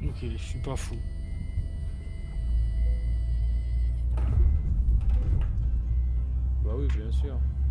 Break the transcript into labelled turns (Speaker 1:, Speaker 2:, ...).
Speaker 1: Ok, je suis pas fou.
Speaker 2: Bah oui, bien sûr.